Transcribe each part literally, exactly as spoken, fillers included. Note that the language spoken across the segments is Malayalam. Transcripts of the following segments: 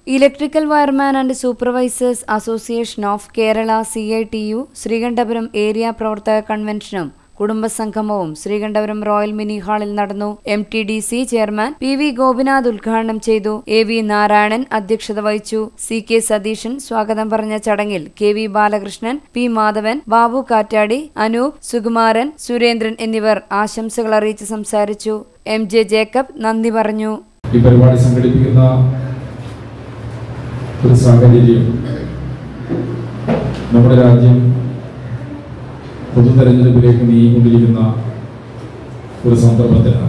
Electrical Wireman and Supervisors Association of Kerala C I T U Sreekandapuram area പ്രവർത്തക കൺവെൻഷനും കുടുംബസംഗമവും ശ്രീകണ്ഠപുരം റോയൽ മിനി ഹാളിൽ നടന്നു. M T D C chairman P V Gopinath ഉദ്ഘാടനം ചെയ്തു. എ വി നാരായണൻ അധ്യക്ഷത വഹിച്ചു. സി കെ സതീശൻ സ്വാഗതം പറഞ്ഞ ചടങ്ങിൽ K V Balakrishnan, P Madhavan, Babu Kattadi, Anoop, Sukumaran, Surendran എന്നിവർ ആശംസകൾ അറിയിച്ച് സംസാരിച്ചു. എം ജെ ജേക്കബ് നന്ദി പറഞ്ഞു. ഈ പരിപാടി സംഘടിപ്പിക്കുന്ന ഒരു സാഹചര്യം നമ്മുടെ രാജ്യം പൊതു തെരഞ്ഞെടുപ്പിലേക്ക് നീങ്ങിക്കൊണ്ടിരിക്കുന്ന ഒരു സന്ദർഭത്തിലാണ്.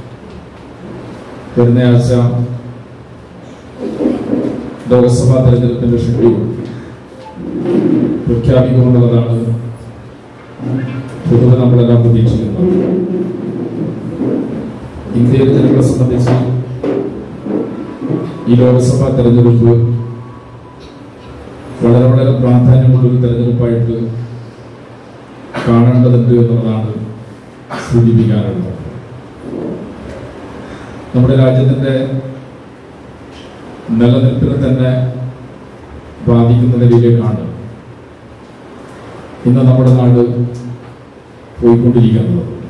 വരുന്ന ആഴ്ച ലോക്സഭാ തെരഞ്ഞെടുപ്പിന്റെ ഷെഡ്യൂൾ പ്രഖ്യാപിക്കുമെന്നുള്ളതാണ് പൊതുവെ നമ്മളെല്ലാം പ്രതീക്ഷിക്കുന്നത്. ഇന്ത്യയിലെ ജനങ്ങളെ സംബന്ധിച്ച് ഈ ലോക്സഭാ തെരഞ്ഞെടുപ്പ് വളരെ വളരെ പ്രാധാന്യമുള്ളൊരു തെരഞ്ഞെടുപ്പായിട്ട് കാണേണ്ടതുണ്ട് എന്നുള്ളതാണ് സൂചിപ്പിക്കാനുള്ളത്. നമ്മുടെ രാജ്യത്തിൻ്റെ നിലനിൽപ്പിനെ തന്നെ ബാധിക്കുന്ന നിലയിലേക്കാണ് ഇന്ന് നമ്മുടെ നാട് പോയിക്കൊണ്ടിരിക്കുന്നത്.